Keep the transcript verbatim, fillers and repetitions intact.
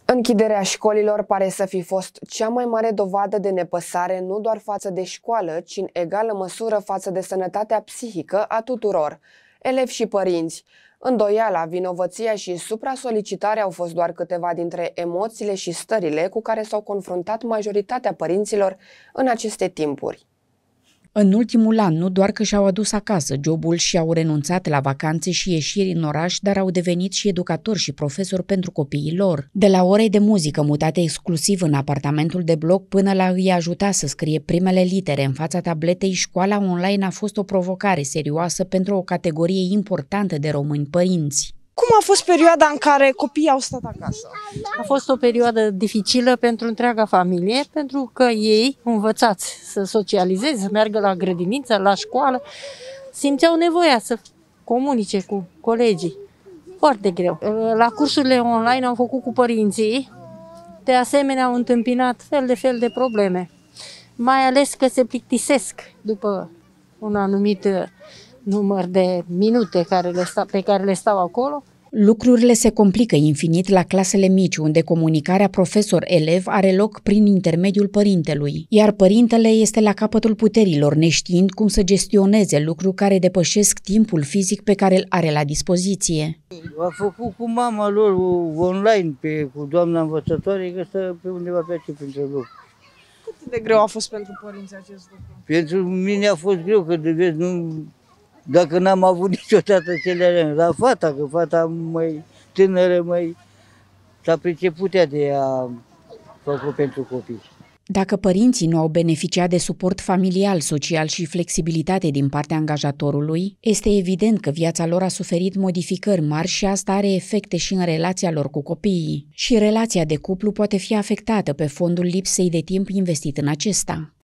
Închiderea școlilor pare să fi fost cea mai mare dovadă de nepăsare nu doar față de școală, ci în egală măsură față de sănătatea psihică a tuturor, elevi și părinți. Îndoiala, vinovăția și supra-solicitarea au fost doar câteva dintre emoțiile și stările cu care s-au confruntat majoritatea părinților în aceste timpuri. În ultimul an, nu doar că și-au adus acasă jobul și au renunțat la vacanțe și ieșiri în oraș, dar au devenit și educatori și profesori pentru copiii lor. De la ore de muzică mutate exclusiv în apartamentul de bloc până la îi ajuta să scrie primele litere în fața tabletei, școala online a fost o provocare serioasă pentru o categorie importantă de români părinți. Cum a fost perioada în care copiii au stat acasă? A fost o perioadă dificilă pentru întreaga familie, pentru că ei, învățați să socializeze, să meargă la grădiniță, la școală, simțeau nevoia să comunice cu colegii. Foarte greu. La cursurile online am făcut cu părinții, de asemenea au întâmpinat fel de fel de probleme, mai ales că se plictisesc după un anumit număr de minute care le sta, pe care le stau acolo. Lucrurile se complică infinit la clasele mici, unde comunicarea profesor-elev are loc prin intermediul părintelui, iar părintele este la capătul puterilor, neștiind cum să gestioneze lucruri care depășesc timpul fizic pe care îl are la dispoziție. A făcut cu mama lor online, pe, cu doamna învățătoare, că stă pe undeva pe aici, printre loc. Cât de greu a fost pentru părinți acest lucru? Pentru mine a fost greu, că de vezi, nu... Dacă n-am avut niciodată cele la fata, că fata mai tânără, mai s-a priceput ea de a făcut pentru copii. Dacă părinții nu au beneficiat de suport familial, social și flexibilitate din partea angajatorului, este evident că viața lor a suferit modificări mari și asta are efecte și în relația lor cu copiii. Și relația de cuplu poate fi afectată pe fondul lipsei de timp investit în acesta.